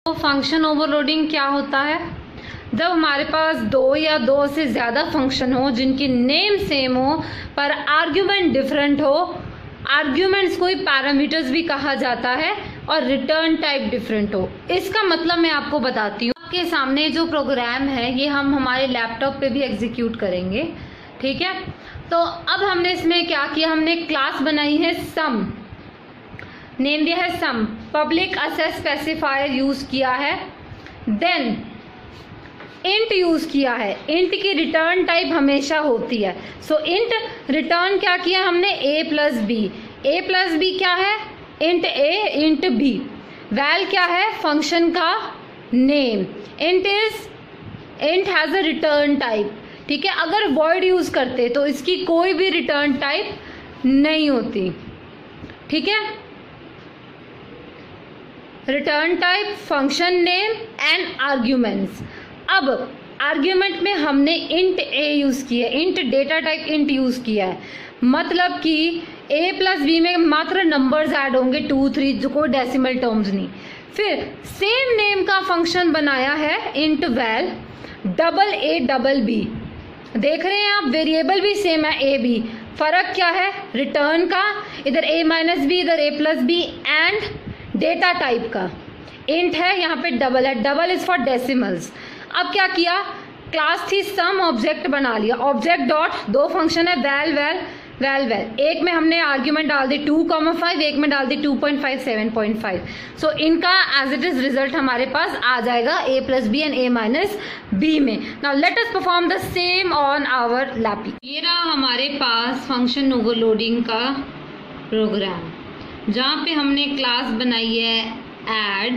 तो function overloading क्या होता है? जब हमारे पास दो या दो से ज़्यादा फंक्शन हो जिनकी नेम सेम हो पर आर्ग्यूमेंट डिफरेंट हो, आर्ग्यूमेंट्स को ही पैरामीटर्स भी कहा जाता है, और रिटर्न टाइप डिफरेंट हो। इसका मतलब मैं आपको बताती हूँ। आपके सामने जो प्रोग्राम है ये हम हमारे लैपटॉप पे भी एग्जीक्यूट करेंगे, ठीक है। तो अब हमने इसमें क्या किया, हमने क्लास बनाई है सम, नेम दिया है sum, public access specifier use किया है, देन इंट यूज किया है। इंट की रिटर्न टाइप हमेशा होती है, सो इंट रिटर्न क्या किया हमने, a plus B. a plus B क्या है, int a int b। Val क्या है, फंक्शन का name. Int has a return type, ठीक है। अगर वॉइड यूज करते तो इसकी कोई भी रिटर्न टाइप नहीं होती, ठीक है। Return type, function name and arguments. अब आर्ग्यूमेंट में हमने इंट a यूज किया है, int data type int use किया है, मतलब कि a प्लस बी में मात्र नंबर्स ऐड होंगे 2 3, जो कोई डेसिमल टर्म्स नहीं। फिर सेम नेम का फंक्शन बनाया है int val double a double b। देख रहे हैं आप, वेरिएबल भी सेम है a b, फर्क क्या है, रिटर्न का, इधर a माइनस बी इधर a plus B, and data type का इंट है, यहाँ पे डबल है, डबल इज फॉर डेसिमल्स। अब क्या किया, क्लास थी सम, ऑब्जेक्ट बना लिया, ऑब्जेक्ट डॉट, दो फंक्शन है वैल वैल वैल वैल, एक में हमने आर्ग्यूमेंट डाल दी 2,5, एक में डाल दी 2.5 7.5। सो इनका एज इट इज रिजल्ट हमारे पास आ जाएगा a plus B and a minus B में। Now let us perform the same on our lappy. ये रहा हमारे पास फंक्शन ओवरलोडिंग का प्रोग्राम, जहाँ पे हमने क्लास बनाई है ऐड,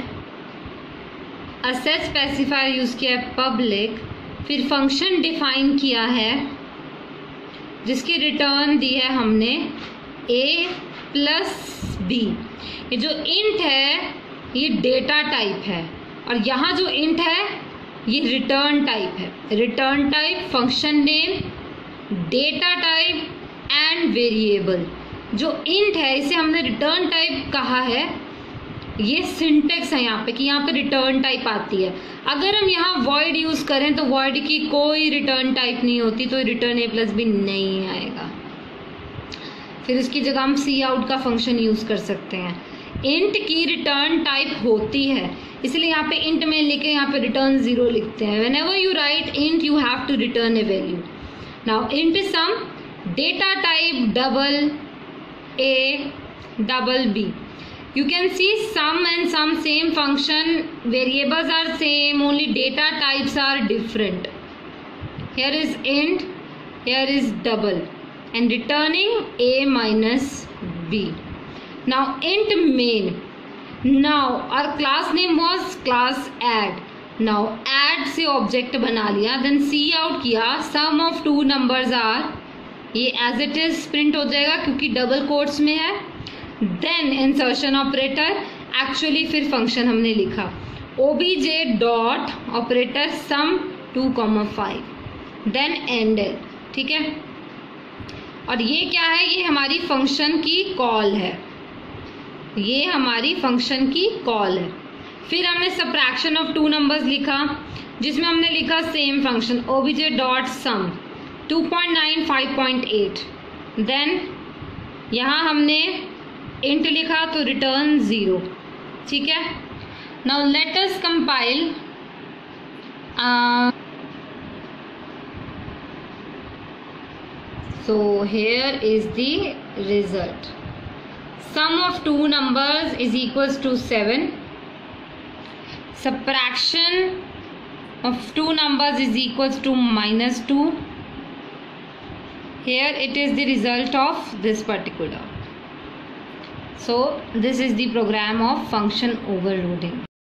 असेस स्पेसिफायर यूज किया है पब्लिक, फिर फंक्शन डिफाइन किया है जिसकी रिटर्न दी है हमने a प्लस बी। ये जो इंट है ये डेटा टाइप है, और यहाँ जो इंट है ये रिटर्न टाइप है। Return type, function name, data type and variable. जो इंट है इसे हमने रिटर्न टाइप कहा है, ये सिंटेक्स है यहाँ पे कि यहाँ पे रिटर्न टाइप आती है। अगर हम यहाँ वॉइड यूज करें तो वॉइड की कोई रिटर्न टाइप नहीं होती, तो रिटर्न a प्लस बी नहीं आएगा। फिर उसकी जगह हम सी आउट का फंक्शन यूज कर सकते हैं। इंट की रिटर्न टाइप होती है, इसलिए यहाँ पे इंट में लिखे, यहाँ पे रिटर्न 0 लिखते हैं। Whenever you write int you have to return a value. Now int sum, data type double a double b. You can see sum and sum same function, variables are same, only data types are different. Here is int, here is double, and returning a minus b. Now int main. Now our class name was class add. Now add से object बना लिया, then see out किया, sum of two numbers are, ये as it is print हो जाएगा क्योंकि double quotes में है। देन इंसर्शन ऑपरेटर, एक्चुअली फिर फंक्शन हमने लिखा obj dot operator sum 2,5, then ended, ठीक है। और ये क्या है, ये हमारी फंक्शन की कॉल है, ये हमारी फंक्शन की कॉल है। फिर हमने सब्ट्रैक्शन ऑफ टू नंबर्स लिखा, जिसमें हमने लिखा same function obj dot sum 2.9 5.8, then यहाँ हमने इंट लिखा तो रिटर्न 0, ठीक है। Now let us compile. So here is the result, sum of two numbers is equals to 7, subtraction of two numbers is equals to -2. Here it is the result of this particular. So this is the program of function overloading.